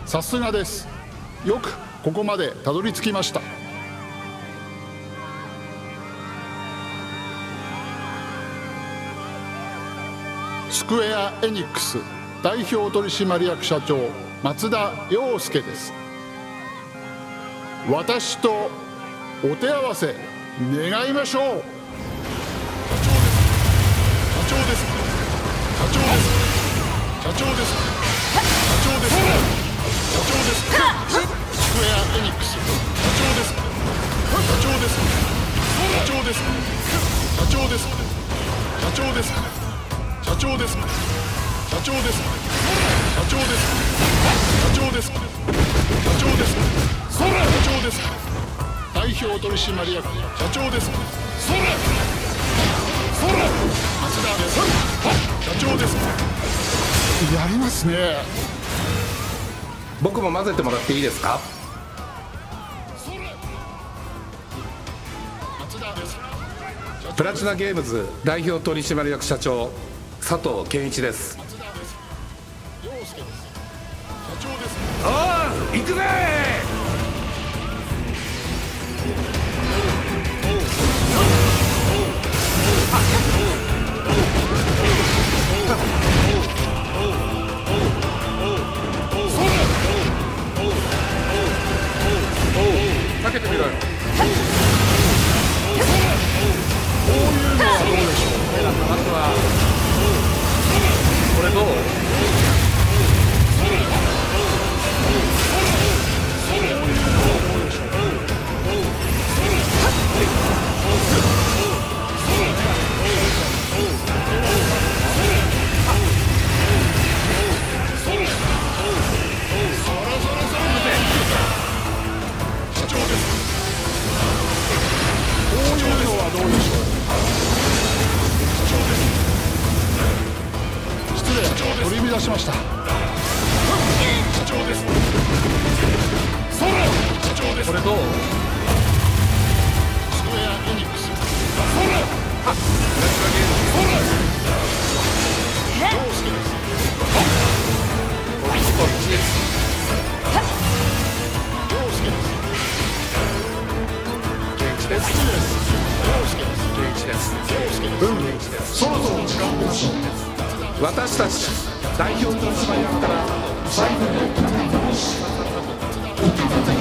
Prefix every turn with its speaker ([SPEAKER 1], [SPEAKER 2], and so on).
[SPEAKER 1] さすがです。よくここまでたどり着きました。スクエア・エニックス代表取締役社長松田洋介です。私とお手合わせ願いましょう。社長です。社長です。社長です。社長です。社長です。社長です。スクエア・エニックス社長です。社長です。社長です。社長です。社長です。社長です。社長です。社長です。社長です。社長です。社長です。代表取締役社長です。松田です。社長です。やりますね。
[SPEAKER 2] 僕も混ぜてもらっていいですか？プラチナゲームズ代表取締役社長佐藤健一です。おー、行くぜ避けてみろよ。
[SPEAKER 1] こういうのはどうでしょう。
[SPEAKER 2] まずはこれどう？
[SPEAKER 1] 取り乱しました。社長です。社長です。
[SPEAKER 2] これどう？
[SPEAKER 1] スクエア・エニックス
[SPEAKER 2] プラチナゲーム
[SPEAKER 1] 洋介です。
[SPEAKER 2] こっちです。
[SPEAKER 1] 洋介です。
[SPEAKER 2] 健一です。
[SPEAKER 1] 洋介です。
[SPEAKER 2] 健一です。
[SPEAKER 1] 洋介です。そろそろ時間です。
[SPEAKER 2] 私たち代表取締役から最後の